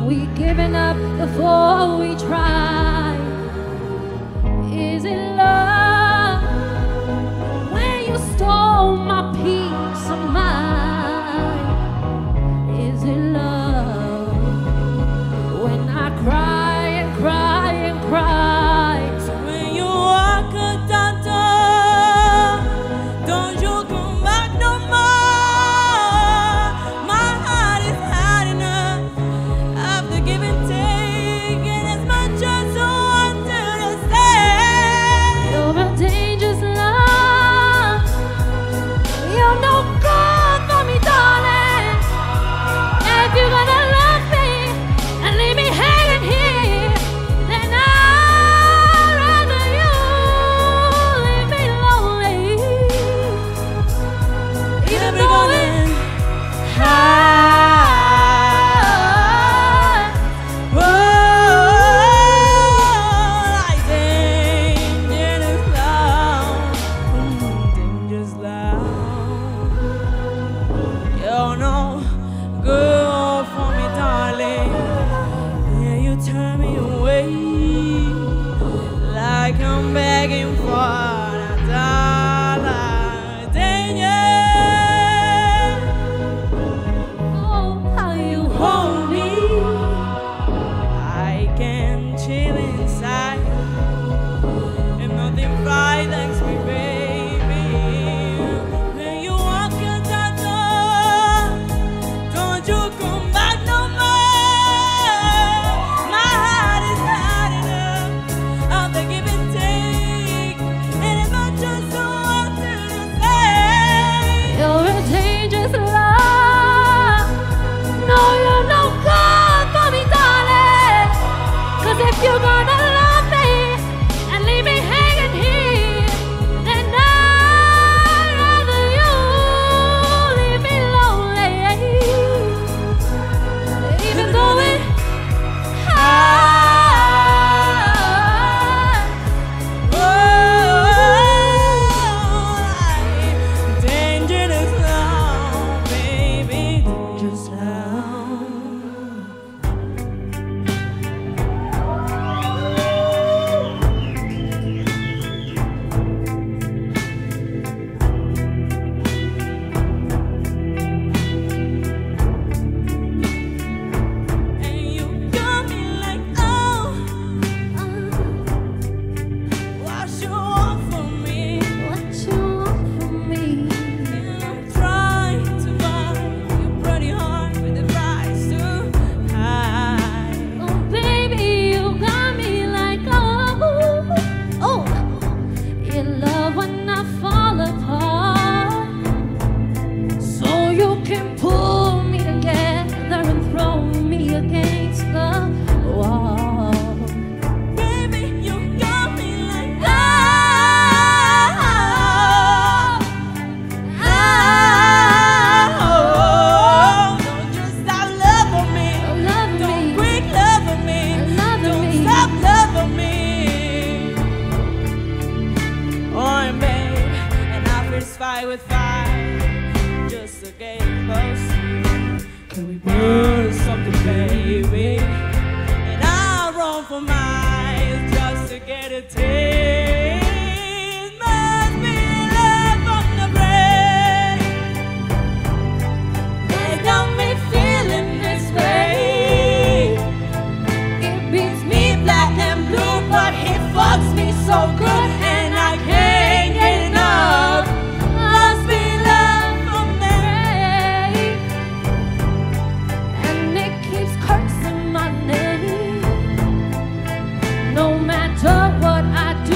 we giving up before we try? Is it love when you stole my peace of mind? Is it love when I cry and cry and cry? So when you walk out that door, don't you come back no more. My heart is hard enough after give and take, and as much as I wanted to say, You're a dangerous love. You're no good for me, darling. If you're gonna love me and leave me hanging here, then I'd rather you leave me lonely. Even we're though going it's high. Whoa, like dangerous love, dangerous love. You're no good for me, darling. Yeah, you turn me away like I'm begging for a dollar. Danger. oh, how you hold me. I can chill inside, and nothing frightens me, baby. When you walk out that door, don't you come back no more. My heart is hard enough after give and take, and as much as I wanted to say, You're a dangerous love. No, you're no good for me, darling. 'Cause if you're gonna love me and leave me hanging here, then I'd rather you leave me lonely. Even though it hurts. Dangerous love, baby, dangerous love. And you got me like, oh, what you want from me? What you want from me? And I'm trying to buy your pretty heart with the price too high. Oh, baby, you got me like, oh, oh. You love when I fall apart, so you can pull me together and throw me against the wall. Baby, you got me like, oh, don't just stop loving me. Love Don't me, quit loving me. love Don't me. stop loving me. Oh, and babe, and I first fight with fire just to get close. Can we burn something, baby? And I'll run for miles just to get a taste. Must be love from the brain. They got me feeling this way. It beats me black and blue, but he fucks me so good, and I can't get enough. Must be love from the Hey, and it keeps cursing my name. No matter what I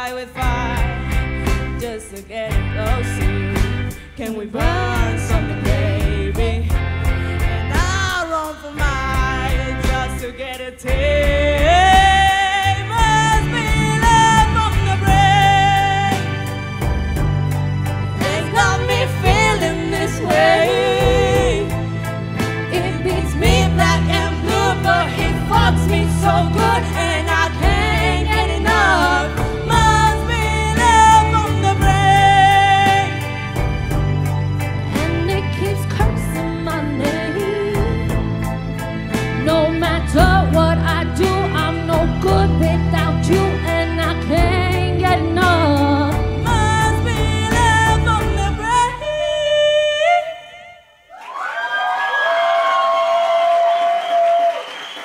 fight with fire just to get close to you. Can we burn something, baby? And I'll run for miles just to get a taste. Must be love from the brain. It's got me feeling this way. It beats me black and blue, but it fucks me so good, and I can't get enough. Must be love from the brain. And it keeps cursing my name. No matter what